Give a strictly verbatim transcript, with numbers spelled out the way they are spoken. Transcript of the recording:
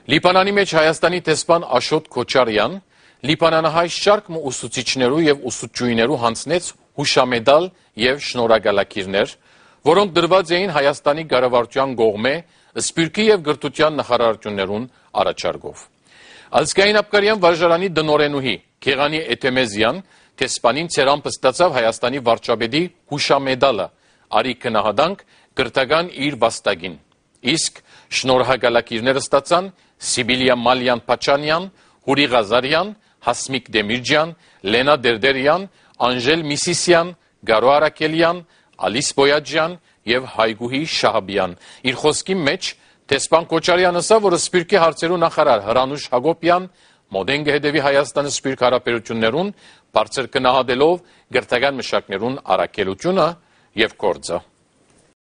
Լիբանանի մեջ Հայաստանի տեսփան Ashot Kocharian Լիբանանահայ շարք ուսուցիչներու եւ ուսուցչուհիներու հանձնեց հուշամեդալ եւ շնորհագալակիրներ, որոնք դրված էին Հայաստանի կառավարության կողմէ Սփյուռքի եւ Գրթության նախարարություններուն առաջարկով։ Ազգային ապկարյան վարժարանի դնորենուհի Քեղանի Էթեմեզյան տեսփանին ցերամը ստացավ Հայաստանի վարչապետի հուշամեդալը, արի քնահանդանք գրթական իր վաստակին։ Իսկ շնորհագալակիրները ստացան Սիբիլիա Մալյան Փաչանյան, Հուրի Ղազարյան, Հասմիկ Դեմիրջյան, Լենա Դերդերյան, Անժել Միսիսյան, Գարո Արաքելյան, Ալիս Բոյաջյան եւ Հայգուհի Շահաբյան։ Իր խոսքի մեջ տեսփան Կոչարյանը ասա, որ Սփյուռքի հարցերու նախարար Հրանուշ Հակոբյան մոդեն կհետևի Հայաստանի Սփյուռք հարաբերություններուն բարձր գնահատելով գրթական մշակներուն առաքելությունը եւ գործը։